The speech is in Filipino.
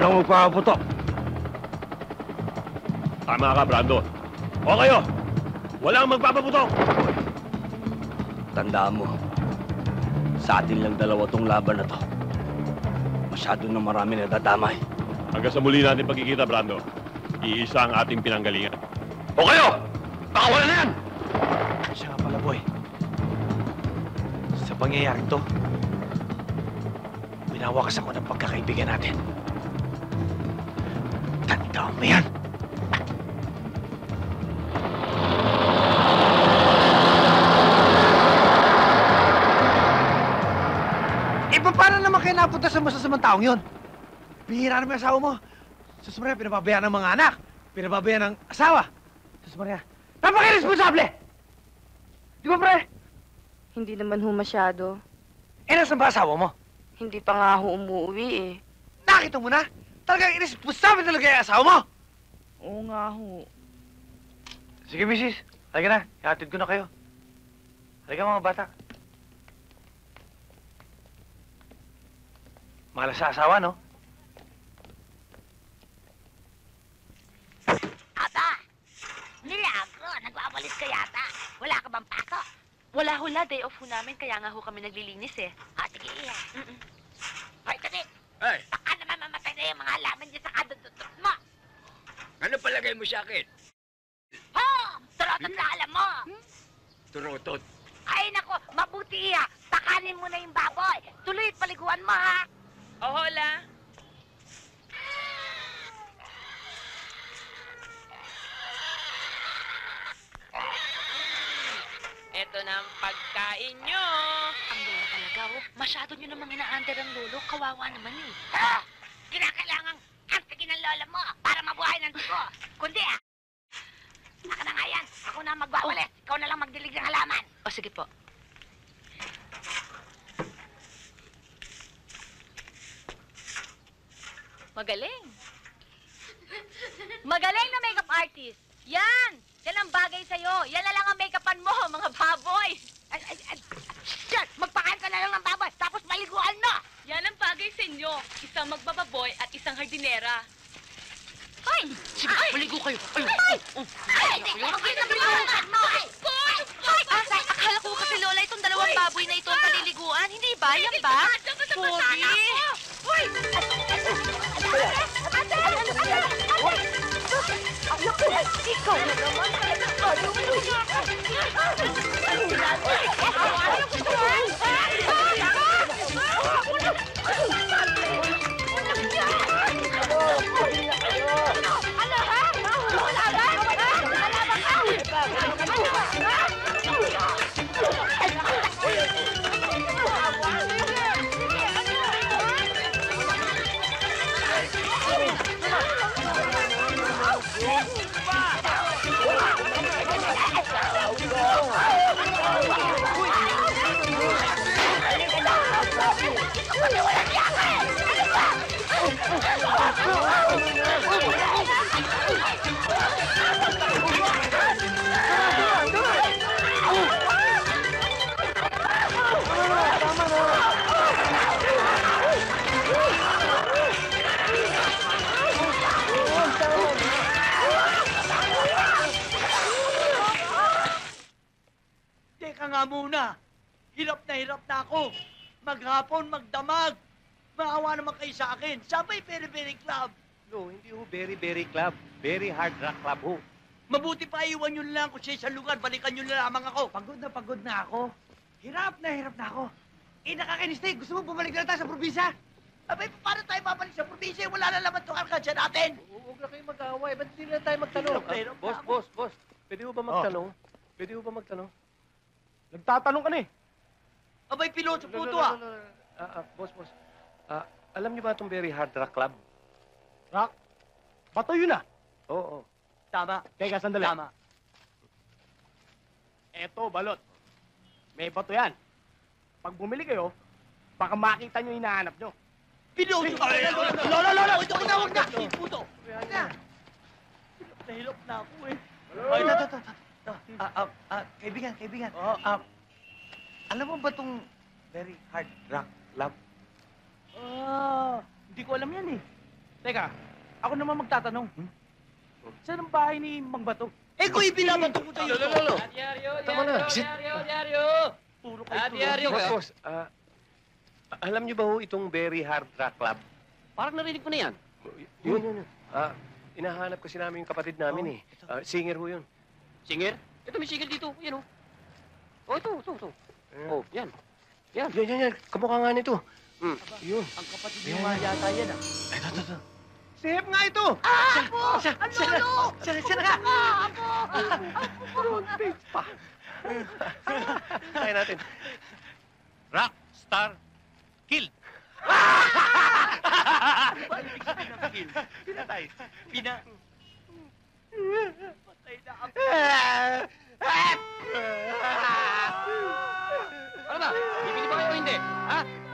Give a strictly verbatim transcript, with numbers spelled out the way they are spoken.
Walang magpapaputok. Tama ka, Brando. O kayo, walang magpapaputok. Tandaan mo, sa atin lang dalawa tong laban na to. Masyado na marami na dadamay. Hanggang sa muli natin pagkikita, Brando, iisa ang ating pinanggalingan. O kayo! Pakawala na yan! Siya nga pala, boy. Sa pangyayaring to, binawakas ako ng pagkakaibigan natin. Tandaan mo yan! Eh, paano naman kayo napunta sa masasamang taong yun? Bihira naman yung asawa mo. Sus Maria, pinababayaan ng mga anak. Pinababayaan ng asawa. Sus Maria, napaka-irresponsable! Di ba, pre? Hindi naman ho masyado. Eh, nasan ba asawa mo? Hindi pa nga ho umuwi eh. Nakita mo na? Talagang irresponsable talaga yung asawa mo! Oo nga ho. Sige, misis. Halika na. Ihatid ko na kayo. Halika, mga bata. Malas sa asawa, no? Aba! Milagro! Nagwawalis ka yata. Wala ka bang pasok? Wala hula, day off ho namin, kaya nga ho kami naglilinis eh. Ah, sige, iya. Mm-mm. Hoy, Tatit! Ay, Baka naman mamatay na yung mga halaman dyan sa kadututot mo. ano palagay mo sa akin? Ho! Turotot na alam mo! Turutot. Ay, nako! Mabuti iya! Takanin mo na yung baboy! Tuloy at paliguan mo, ha! O, hola. Ito na ang pagkain nyo. Ang lolo talaga, oh. Masyado nyo namang ina-under ang lolo. Kawawa naman eh. Ha! Kinakailangang antigin ang lola mo para mabuhay ng dugo. Kundi, ah! Ako na nga yan. Ako na magwawalis. Ikaw na lang magdilig ng halaman. O, sige po. Magaling. Magaling na makeup artist. Yan! Yan ang bagay sa'yo. Yan na lang ang make-upan mo, mga baboy. Ay, ay, ay. Yan! Magpakain ka na lang ng baboy, tapos maliguan mo! Yan ang bagay sa inyo. Isang magbababoy at isang hardinera. Ay! Sige, maligo kayo. Ayun. Ay! Ay! Ay! Ay! mo! Ay! Ay, ah, akala ko kasi Lola itong dalawang baboy na ito ang paliliguan. Hindi ba? Yan ba? Sorry. Uy! Ikaw na naman talaga kayo. Ano ha? Wala ba? Wala ba ka? Teka nga muna. Hirap na hirap na ako. Maghapon, magdamag. Maawa naman kayo sa akin. Sabay Very Very Club. No, hindi ho Very Very Club. Very Hard Rock Club ho. Mabuti pa iwan nyo lang kung sa isang lugar. Balikan nyo na lamang ako. Pagod na pagod na ako. Hirap na hirap na ako. Eh, nakakainis na eh. Gusto mo bumalik na tayo sa probinsya? Abay, paano tayo babalik sa probinsya? Wala na naman itong arkansya natin. Huwag na kayo mag-away. Ba't hindi na tayo magtanong? Hirap na hirap Ah, boss, na ako. boss, boss. Pwede ho ba magtanong? Pwede ho ba magtanong? Nagtatanong ka na eh. Abay, piloto No, no, puto no, ah. no, no, no. Ah, ah, boss, boss. Ah, alam niyo ba itong Very Hard Rock Club? Rock? Bato yun ah. Oo. Tama. Teka, sandali. Tama. Eto, balot. May bato yan. Pag bumili kayo, baka makita nyo yung hinahanap nyo. Piloto ka! Lola, lola! Huwag na, huwag na! Puto! Huwag na! Hirap na hirap na ako eh. Ay, ito, ito, ito. Ah, ah, ah, kaibigan, kaibigan. Ah, alam mo ba itong Very Hard Rock Club? Ah, hindi ko alam yan eh. Teka, ako naman magtatanong. Saan ang bahay ni Mang Bato? Eh, kung ibinabato ko sa'yo ito. Lolo, Diaryo, Tama na. diaryo, diaryo. Puro Ah, diaryo. Boss, boss, ah, alam niyo ba ho itong Very Hard Rock Club? Parang narinig ko na yan. Yun, yun, yun. Ah, inahanap kasi namin yung kapatid namin eh. Ah, singer ho yun. Singer? Ito, may singer dito. Yan, oh. Oh, ito, ito, ito. Oh, yan. Yan. Yan, yan, yan. Kamukha nga nito. Hmm. Yun. Ang kapatid niyo nga yata yan, ah. Ito, ito, ito. Si Hep nga ito! Ah, Apo! Siya, Ang siya na! lolo! Siya, siya na nga! Ah, Apo! Front page pa. Tayo natin. Rock, star, kill. Pinatay. Pina... Patay na ako. Ano ba? Bibili ba kayo o hindi? Ha?